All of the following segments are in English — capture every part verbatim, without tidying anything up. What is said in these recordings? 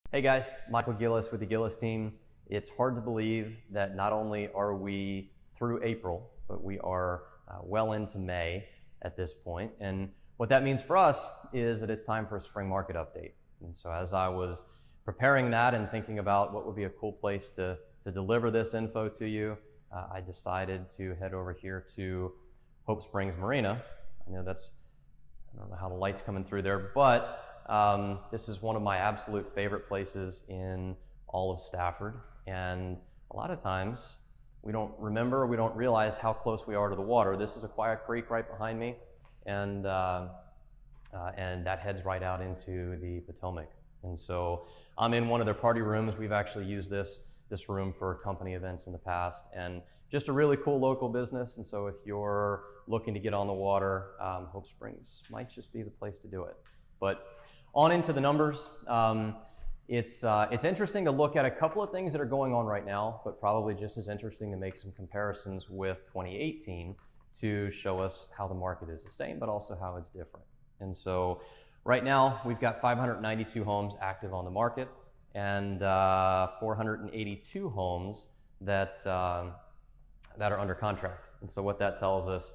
Hey guys, Michael Gillis with the Gillies Team. It's hard to believe that not only are we through April, but we are uh, well into May at this point. And what that means for us is that it's time for a spring market update. And so as I was preparing that and thinking about what would be a cool place to, to deliver this info to you, uh, I decided to head over here to Hope Springs Marina. I know that's, I don't know how the light's coming through there, but Um, this is one of my absolute favorite places in all of Stafford, and a lot of times we don't remember, we don't realize how close we are to the water. This is a quiet creek right behind me, and uh, uh, and that heads right out into the Potomac. And so I'm in one of their party rooms. We've actually used this this room for company events in the past, and just a really cool local business. And so if you're looking to get on the water, um, Hope Springs might just be the place to do it. But on into the numbers. Um, it's, uh, it's interesting to look at a couple of things that are going on right now, but probably just as interesting to make some comparisons with twenty eighteen to show us how the market is the same, but also how it's different. And so right now we've got five hundred ninety-two homes active on the market and uh, four hundred eighty-two homes that, uh, that are under contract. And so what that tells us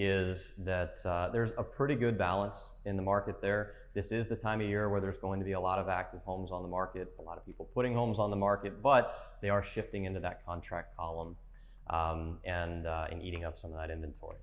is that uh, there's a pretty good balance in the market there. This is the time of year where there's going to be a lot of active homes on the market, a lot of people putting homes on the market, but they are shifting into that contract column um, and, uh, and eating up some of that inventory.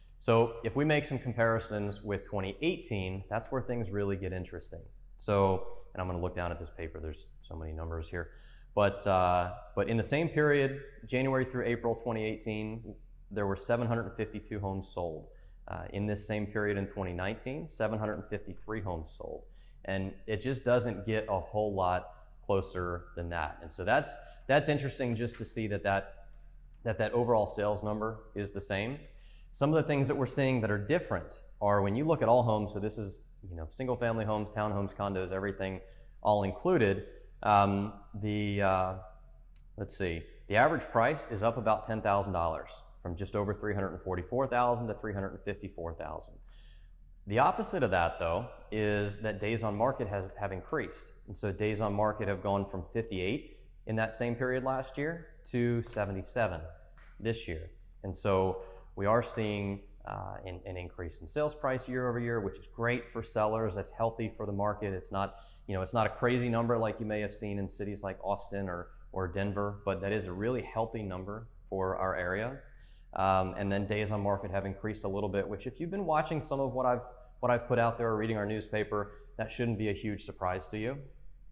So if we make some comparisons with twenty eighteen, that's where things really get interesting. So, and I'm gonna look down at this paper, there's so many numbers here. But, uh, but in the same period, January through April twenty eighteen, there were seven hundred fifty-two homes sold. Uh, in this same period in twenty nineteen, seven hundred fifty-three homes sold. And it just doesn't get a whole lot closer than that. And so that's, that's interesting just to see that that, that that overall sales number is the same. Some of the things that we're seeing that are different are when you look at all homes, so this is, you know, single family homes, townhomes, condos, everything all included, um, the, uh, let's see, the average price is up about ten thousand dollars. From just over three hundred forty-four thousand to three hundred fifty-four thousand. The opposite of that, though, is that days on market has, have increased. And so days on market have gone from fifty-eight in that same period last year to seventy-seven this year. And so we are seeing uh, an, an increase in sales price year over year, which is great for sellers. That's healthy for the market. It's not, you know, it's not a crazy number like you may have seen in cities like Austin or, or Denver, but that is a really healthy number for our area. Um, and then days on market have increased a little bit, which if you've been watching some of what I've what I've put out there or reading our newspaper, that shouldn't be a huge surprise to you.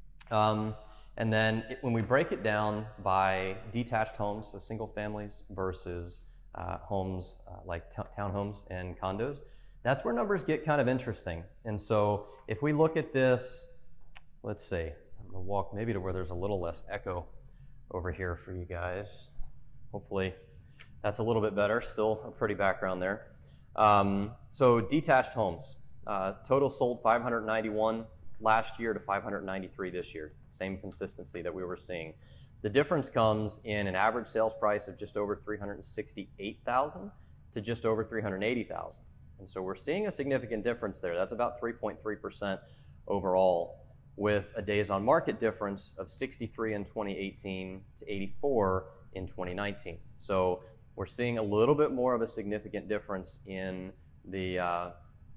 Um, and then it, when we break it down by detached homes, so single families versus uh, homes uh, like townhomes and condos, that's where numbers get kind of interesting. And so if we look at this, let's see, I'm gonna walk maybe to where there's a little less echo over here for you guys. Hopefully that's a little bit better, still a pretty background there. Um, so detached homes, uh, total sold five hundred ninety-one last year to five hundred ninety-three this year. Same consistency that we were seeing. The difference comes in an average sales price of just over three hundred sixty-eight thousand to just over three hundred eighty thousand. And so we're seeing a significant difference there. That's about three point three percent overall, with a days on market difference of sixty-three in twenty eighteen to eighty-four in twenty nineteen. So we're seeing a little bit more of a significant difference in the uh,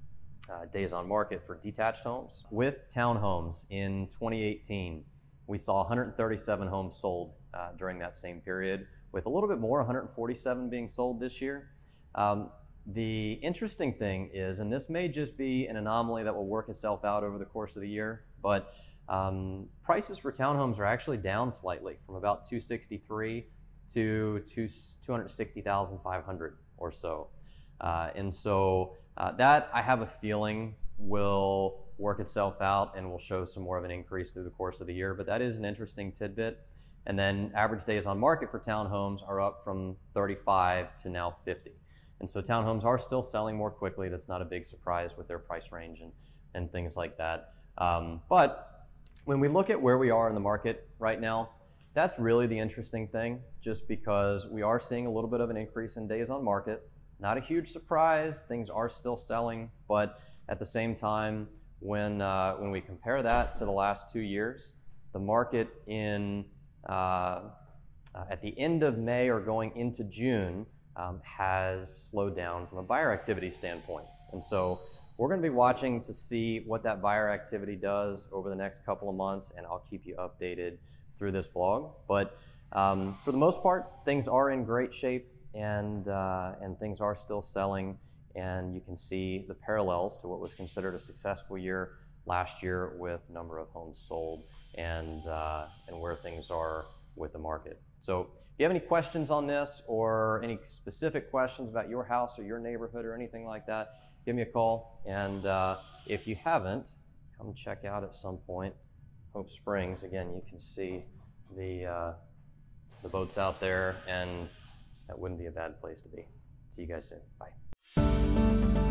uh, days on market for detached homes. With townhomes in twenty eighteen, we saw one hundred thirty-seven homes sold uh, during that same period, with a little bit more, one hundred forty-seven being sold this year. Um, the interesting thing is, and this may just be an anomaly that will work itself out over the course of the year, but um, prices for townhomes are actually down slightly from about two hundred sixty-three to two hundred sixty thousand five hundred or so. Uh, and so uh, that I have a feeling will work itself out and will show some more of an increase through the course of the year, but that is an interesting tidbit. And then average days on market for townhomes are up from thirty-five to now fifty. And so townhomes are still selling more quickly. That's not a big surprise with their price range and, and things like that. Um, but when we look at where we are in the market right now, that's really the interesting thing, just because we are seeing a little bit of an increase in days on market. Not a huge surprise, things are still selling, but at the same time, when, uh, when we compare that to the last two years, the market in uh, uh, at the end of May or going into June um, has slowed down from a buyer activity standpoint. And so we're going to be watching to see what that buyer activity does over the next couple of months, and I'll keep you updated through this blog. But um, for the most part, things are in great shape, and, uh, and things are still selling, and you can see the parallels to what was considered a successful year last year with number of homes sold and, uh, and where things are with the market. So if you have any questions on this or any specific questions about your house or your neighborhood or anything like that, give me a call. And uh, if you haven't, come check out at some point Hope Springs. Again, you can see the, uh, the boats out there, and that wouldn't be a bad place to be. See you guys soon. Bye.